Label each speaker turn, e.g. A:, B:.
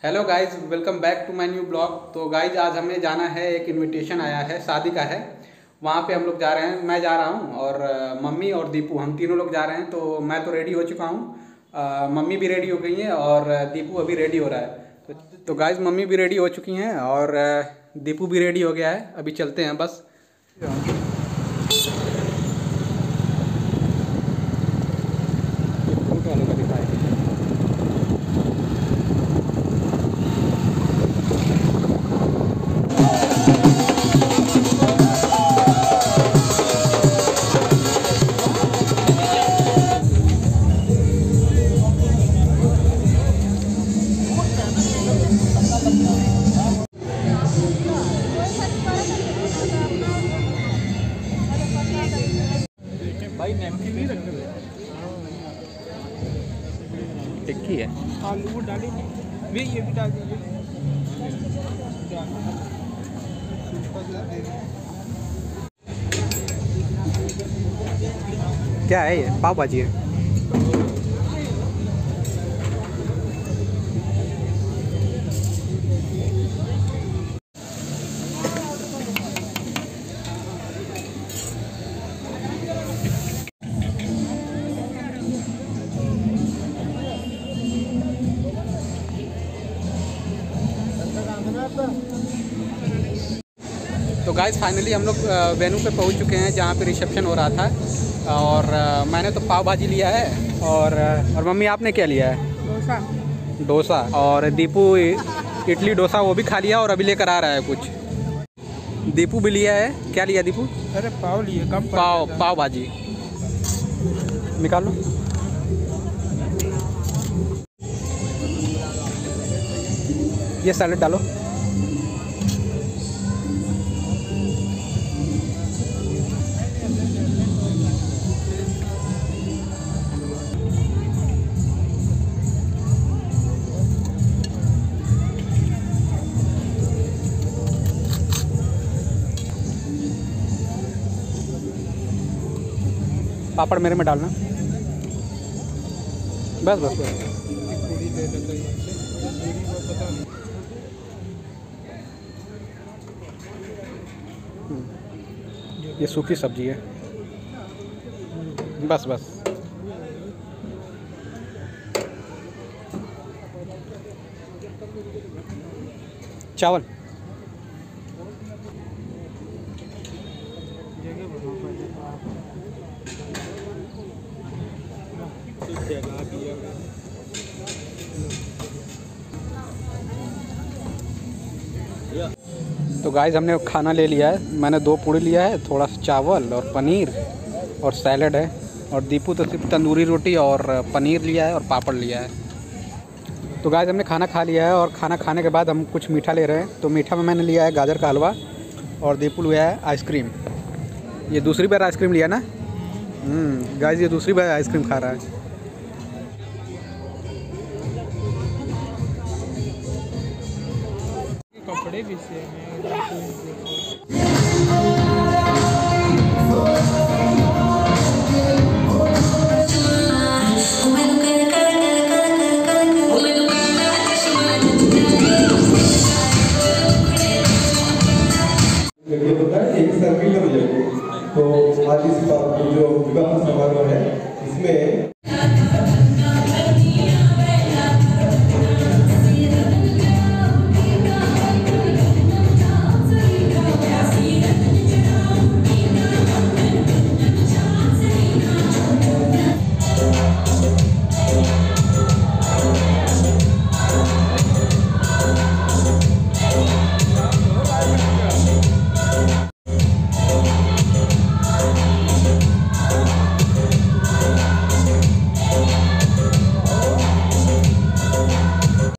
A: Hello guys, welcome back to my new blog. तो guys आज हमें जाना है, एक इनविटेशन आया है, शादी का है। वहाँ पे हम लोग जा रहे हैं, मैं जा रहा हूँ और मम्मी और दीपू, हम तीनों लोग जा रहे हैं। तो मैं तो रेडी हो चुका हूँ, मम्मी भी रेडी हो गई हैं और दीपू अभी रेडी हो रहा है। तो गाइज मम्मी भी रेडी हो चुकी हैं और दीपू भी रेडी हो गया है। अभी चलते हैं बस। भाई नैपकिन नहीं रखते, टिक्की है, आलू डाली वे, ये भी डाल दीजिए। क्या है ये? पाव भाजी है। तो गाइस फाइनली हम लोग वेन्यू पे पहुंच चुके हैं जहाँ पे रिसेप्शन हो रहा था। और मैंने तो पाव भाजी लिया है और मम्मी आपने क्या लिया है? डोसा। और दीपू इडली डोसा वो भी खा लिया और अभी लेकर आ रहा है कुछ। दीपू भी लिया है। क्या लिया दीपू?
B: अरे पाव लिए, कम
A: पाव भाजी निकालो। ये सैलेड डालो। पापड़ मेरे में डालना। बस बस बस। ये सूखी सब्जी है। बस बस। चावल। तो गाइस हमने खाना ले लिया है। मैंने 2 पूड़ी लिया है, थोड़ा सा चावल और पनीर और सैलेड है। और दीपू तो सिर्फ तंदूरी रोटी और पनीर लिया है और पापड़ लिया है। तो गाइस हमने खाना खा लिया है और खाना खाने के बाद हम कुछ मीठा ले रहे हैं। तो मीठा में मैंने लिया है गाजर का हलवा और दीपू लिया है आइसक्रीम। ये दूसरी बार आइसक्रीम लिया ना? गाइस ये दूसरी बार आइसक्रीम खा रहा है।
B: कपड़े भी सेम है।